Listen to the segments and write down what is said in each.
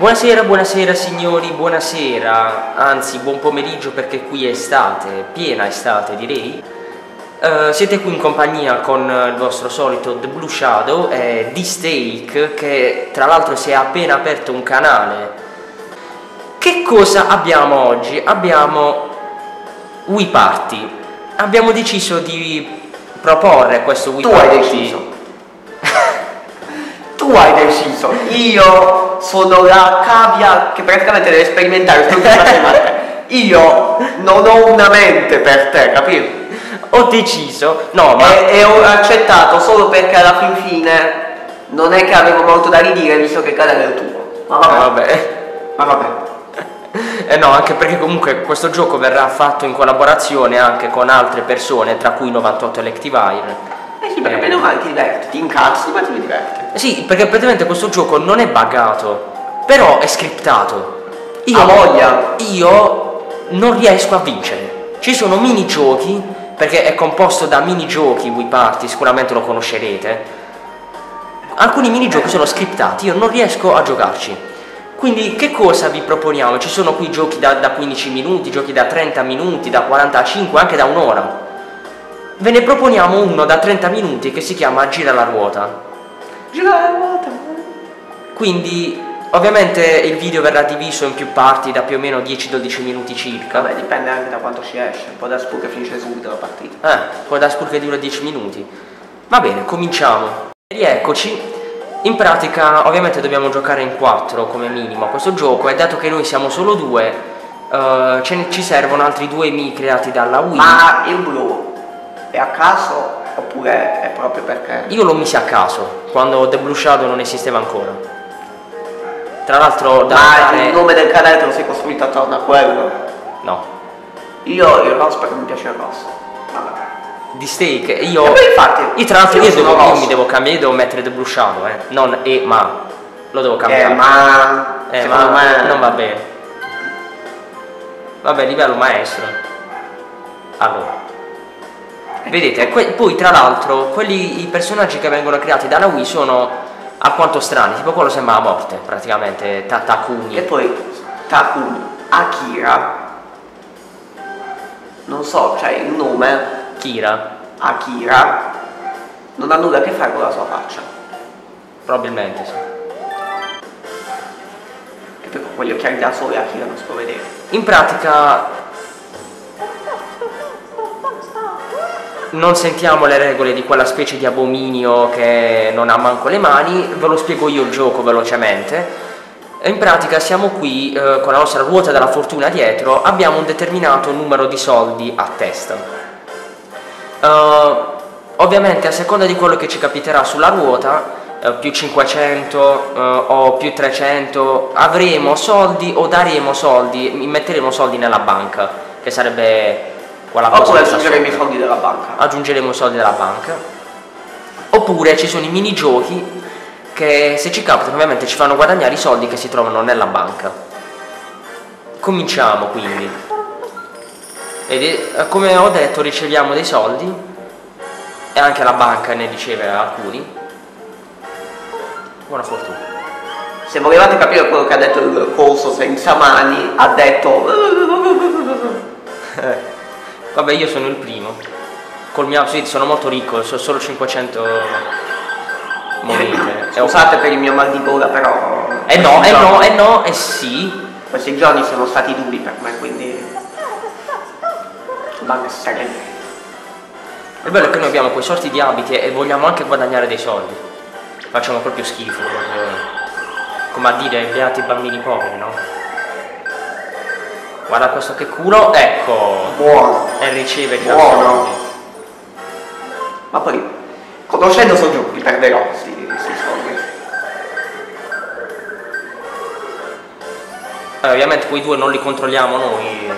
Buonasera, buonasera signori, buonasera, anzi buon pomeriggio perché qui è estate, piena estate direi. Siete qui in compagnia con il vostro solito The Blue Shadow e D-Steak, che tra l'altro si è appena aperto un canale. Che cosa abbiamo oggi? Abbiamo Wii Party. Abbiamo deciso di proporre questo Wii Party. Tu hai deciso. Tu hai deciso. Io sono la cavia che praticamente deve sperimentare questo che facciamo a te. Io non ho una mente per te, capito? Ho deciso, no, ma e ho accettato solo perché alla fin fine non è che avevo molto da ridire visto che il canale è tuo. Ma vabbè. Ma vabbè. No, anche perché comunque questo gioco verrà fatto in collaborazione anche con altre persone, tra cui 98 Electivire. Sì, perché meno male ti diverti, ti incazzi ma ti diverti. Sì, perché praticamente questo gioco non è buggato, però è scriptato. Io non riesco a vincere. Ci sono minigiochi, perché è composto da minigiochi Wii Party, sicuramente lo conoscerete. Alcuni minigiochi sono scriptati, io non riesco a giocarci. Quindi che cosa vi proponiamo? Ci sono qui giochi da 15 minuti, giochi da 30 minuti, da 45, anche da un'ora. Ve ne proponiamo uno da 30 minuti che si chiama Gira la ruota. Gira la ruota. Quindi ovviamente il video verrà diviso in più parti da più o meno 10-12 minuti circa. Vabbè, dipende anche da quanto ci esce. Un po' da spur che finisce subito la partita. Poi da spur che dura 10 minuti. Va bene, cominciamo. Rieccoci. In pratica ovviamente dobbiamo giocare in 4 come minimo a questo gioco, e dato che noi siamo solo 2, ci servono altri 2 Mi creati dalla Wii. Ma il blu è a caso oppure è proprio perché? Io l'ho misi a caso, quando The Blue Shadow non esisteva ancora. Tra l'altro il nome del canale te lo sei costruito attorno a quello? No. Io il rosso perché mi piace il rosso. Vabbè. Di Steak, io infatti, tra l'altro io mi devo cambiare, io devo mettere The Blue Shadow, non ma. Lo devo cambiare. Ma non va bene. Vabbè, livello maestro. Allora. Vedete, poi tra l'altro i personaggi che vengono creati dalla Wii sono alquanto strani, tipo quello sembra la morte praticamente, Takumi. E poi Takumi, Akira, non so, cioè il nome Akira non ha nulla a che fare con la sua faccia. Probabilmente sì. Che poi con quegli occhiali da sole Akira non si può vedere. In pratica non sentiamo le regole di quella specie di abominio che non ha manco le mani, ve lo spiego io il gioco velocemente. In pratica siamo qui con la nostra ruota della fortuna dietro, abbiamo un determinato numero di soldi a testa. Ovviamente a seconda di quello che ci capiterà sulla ruota, più 500 o più 300, avremo soldi o daremo soldi, metteremo soldi nella banca, che sarebbe quella cosa. Oppure aggiungeremo i soldi della banca. Aggiungeremo i soldi della banca. Oppure ci sono i minigiochi che se ci capitano ovviamente ci fanno guadagnare i soldi che si trovano nella banca. Cominciamo quindi. Come ho detto, riceviamo dei soldi e anche la banca ne riceve alcuni. Buona fortuna. Se volevate capire quello che ha detto il coso senza mani, ha detto vabbè, io sono il primo. Col mio sì, sono molto ricco, sono solo 500 monete. Scusate per il mio mal di gola, però sì. Questi giorni sono stati duri per me, quindi il bello è che noi abbiamo quei sorti di abiti e vogliamo anche guadagnare dei soldi. Facciamo proprio schifo, proprio, come a dire, beati bambini poveri, no? Guarda questo che culo, ecco. Buono. E riceve già soldi. Ma poi, conoscendo sto gioco, li perderò questi soldi. Ovviamente quei due non li controlliamo noi.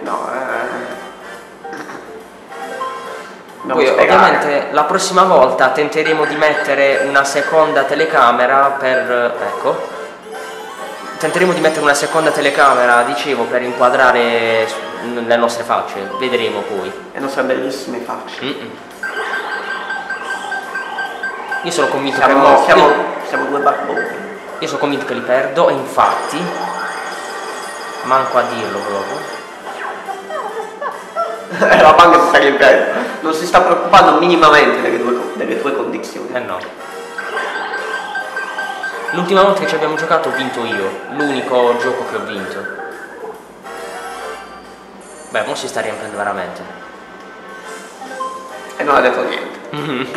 Poi ovviamente la prossima volta tenteremo di mettere una seconda telecamera per... ecco. Tenteremo di mettere una seconda telecamera, dicevo, per inquadrare le nostre facce. Vedremo poi. Le nostre bellissime facce. Io sono convinto che siamo due barboni. Io sono convinto che li perdo e infatti manco a dirlo proprio. La banca si sta riempiendo, non si sta preoccupando minimamente delle tue condizioni. Eh no. L'ultima volta che ci abbiamo giocato ho vinto io, l'unico gioco che ho vinto. Beh, mo si sta riempiendo veramente. E non ha detto niente.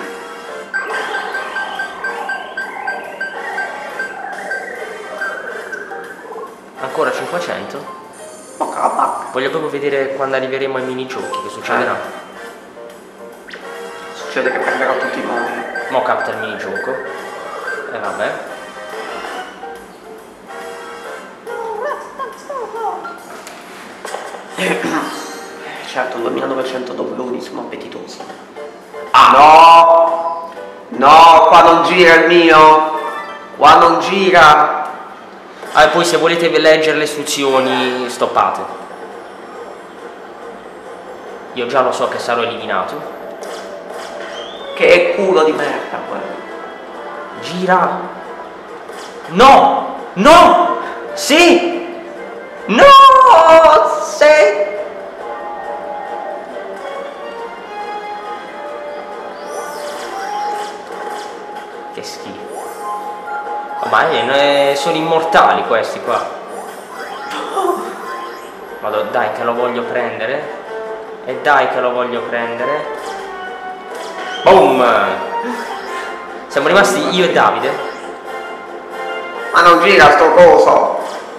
Ancora 500? Bocca la bacca. Voglio proprio vedere quando arriveremo ai minigiochi che succederà. Succede che prenderò tutti i modi. Mo capita il minigioco. E vabbè. Certo, 2900 dobloni sono appetitosi. Ah no! No, qua non gira il mio! Qua non gira! Ah, e poi se volete leggere le istruzioni, stoppate. Io già lo so che sarò eliminato. Che culo di merda quello. Gira. No! No! Sì! No! Sì! Che schifo. Ma sono immortali questi qua. Vado, dai che lo voglio prendere. E dai che lo voglio prendere. Boom! Siamo rimasti io e Davide. Ma non gira sto coso!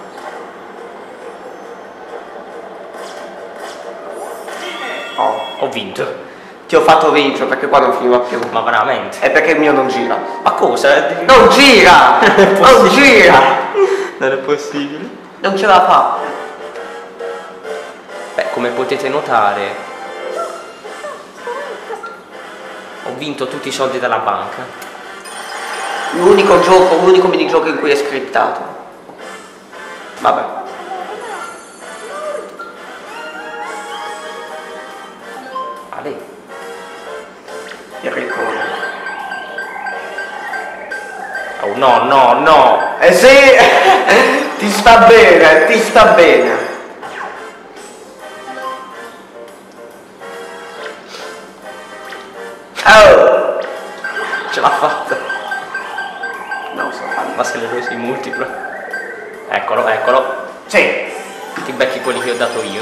Oh, Ho vinto. ti ho fatto vincere perché qua non finiva più. Ma veramente? È perché il mio non gira. Ma cosa? Non gira! Non gira! Non è possibile. Non ce la fa. Beh, come potete notare, ho vinto tutti i soldi dalla banca. L'unico minigioco in cui è scriptato. Vabbè. Ale. Il ricordo. Oh no, no, no. Eh sì! Ti sta bene, ti sta bene. Oh! Ce l'ha fatta. Non so fare. Ma sclerosi multipla. Eccolo, eccolo. Sì. Ti becchi quelli che ho dato io.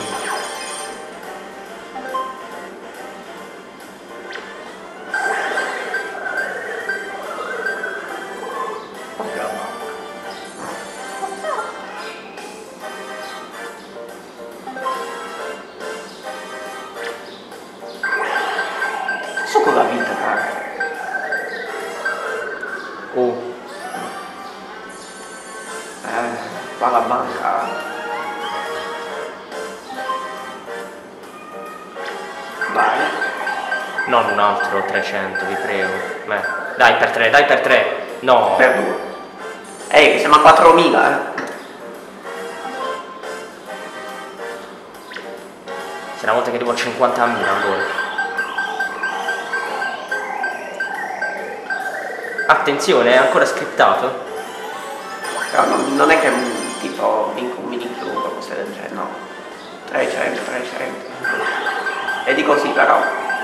So con la vita, cara. Oh. Va alla banca. Vai. Non un altro 300, vi prego. Beh, dai per 3, dai per 3. No. Per 2. Ehi, siamo a 4000, C'è una volta che devo a 50.000 ancora. Attenzione, è ancora scriptato? Però non è che tipo vinco un minigioco o cose del genere, no. 300. E di così però.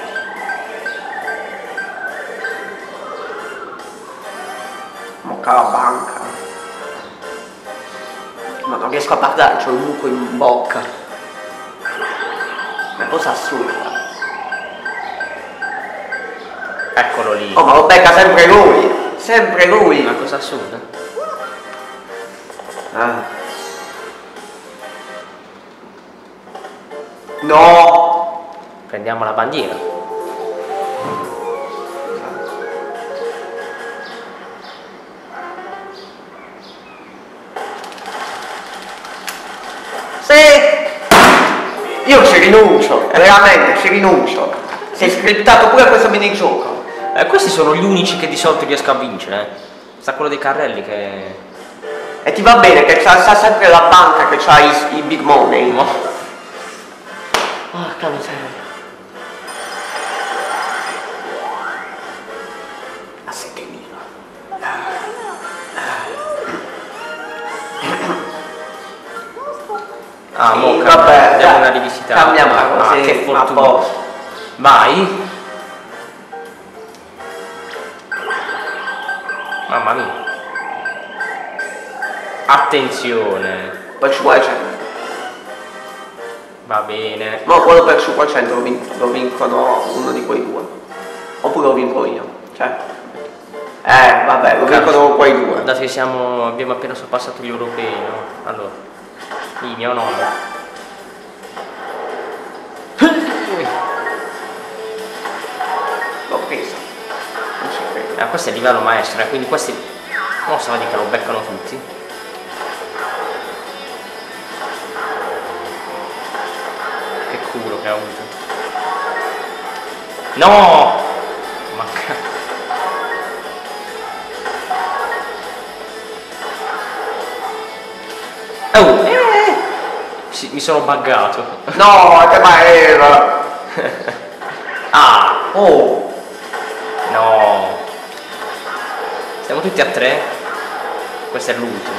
Mocca la banca. Ma non riesco a parlare, c'ho il buco in bocca. Una cosa assurda. Eccolo lì. Oh, ma lo becca sempre lui! Sempre lui! Una cosa assurda. Ah. No! Prendiamo la bandiera. Sì! Io ci rinuncio, veramente ci rinuncio. Sei scriptato pure a questo minigioco. Questi sono gli unici che di solito riesco a vincere. Sta quello dei carrelli che... E ti va bene che sa sempre la banca che c'ha i big money. No. Porca miseria. A 7000. Ah, sì, mo vabbè, diamo una rivisitata. Cambiamo così, che a fortuna. posto. Vai. Mamma mia. Attenzione. Per 500. Va bene. No, quello per 500 lo vincono uno di quei due. Oppure lo vinco io. Cioè. Vabbè, lo vincono quei due. Dato che abbiamo appena sorpassato gli europei, no? Allora. Il mio nome. L'ho presa. Non ci credo. Questo è il livello maestro, quindi questi. Non so di che lo beccano tutti. Che culo che ha avuto. No! Ma oh! Sì, mi sono buggato. No, che maera! Ah! Oh! No! Siamo tutti a 3. Questo è l'ultimo,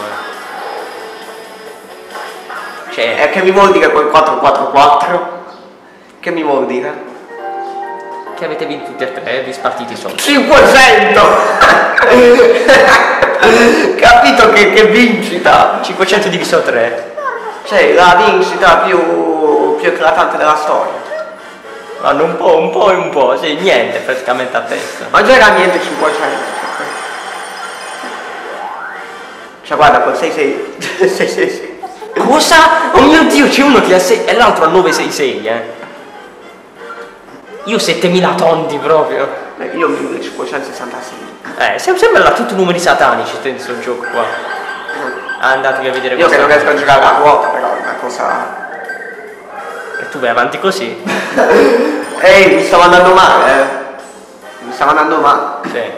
Cioè. Che mi vuol dire quel 4-4-4? Che mi vuol dire? Che avete vinto tutti a 3, vi spartiti solo. 500! Capito che vincita? 500 diviso 3. Cioè, la vincita più eclatante della storia. Vanno un po' e un po', sì, niente praticamente a testa. Ma già era niente 500. Cioè guarda, con 666. Cosa? Oh mio Dio, c'è uno che ha 6 e l'altro ha 966, Io 7000 tondi proprio. Io ho 1566. Sembra là tutti numeri satanici questo gioco qua. Andatevi a vedere Io che questa. non riesco a giocare a ruota, però è una cosa. E tu vai avanti così? Ehi, mi stavo andando male, Mi stavo andando male. Sì.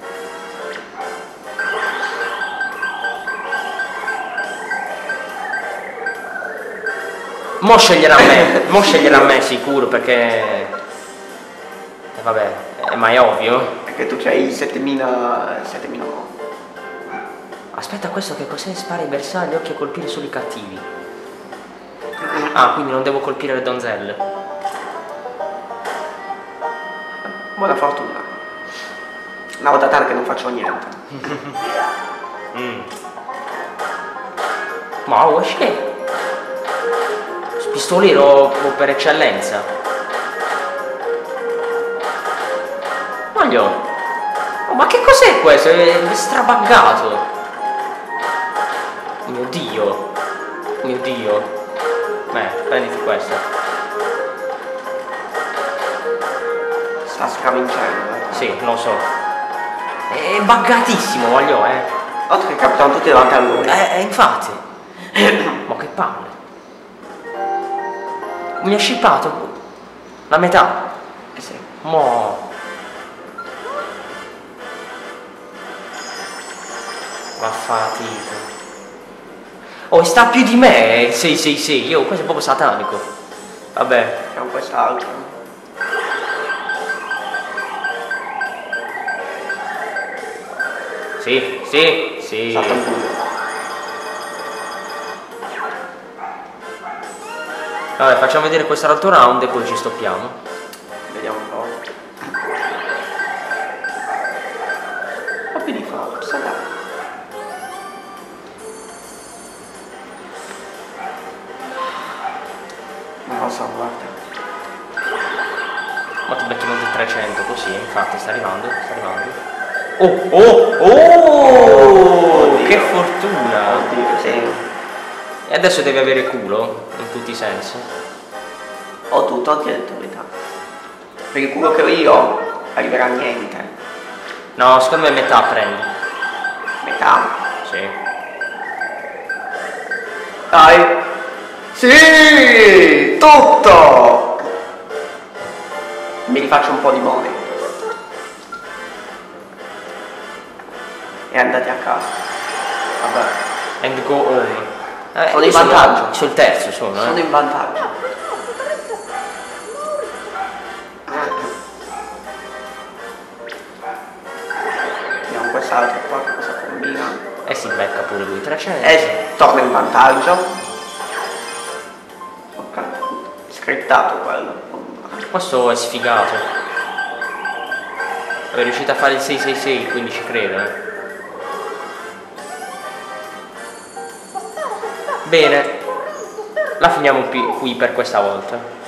Mo sceglierà me sicuro perché. Vabbè, ma è ovvio. Perché tu c'hai 7000. Aspetta, questo che cos'è? Spara i bersagli, occhio a colpire solo i cattivi. Ah, quindi non devo colpire le donzelle. Buona fortuna. Una volta tanto che non faccio niente. Ma che? Pistolero per eccellenza. Voglio. Oh, ma che cos'è questo? È strabaggato. Mio Dio. Mio Dio. Prenditi questo. Sta scavincendo. Sì, lo so. È buggatissimo, voglio, Altro che capitano tutti davanti a lui. Infatti. Ma che palle. Mi ha scippato la metà. Sì. Mo. Vaffatito. Oh, sta più di me il 666. Io, questo è proprio satanico. Vabbè. C'è un quest'altro. Sì. Salta un culo. Vabbè, facciamo vedere quest'altro round e poi ci stoppiamo. Vediamo un po'. Copy di forza, dai. Non lo so, guarda. Ma ti becchi di 300 così, infatti sta arrivando. Oh! Oddio. Che fortuna! Oddio, sì. E adesso devi avere culo, in tutti i sensi. Ho tutto addirittura. Per il culo che ho io arriverà niente. No, secondo me metà prendi. Metà. Sì. Dai. Sì! Tutto! Mi rifaccio un po' di money. E andate a casa. Vabbè. And go home. Sono in vantaggio. Sul terzo sono, Sono in vantaggio. Vediamo quest'altro qua che cosa combina. E si becca pure lui 300. E torna in vantaggio. Scriptato quello. Questo è sfigato. È riuscito a fare il 666, quindi ci credo, Bene, la finiamo qui per questa volta.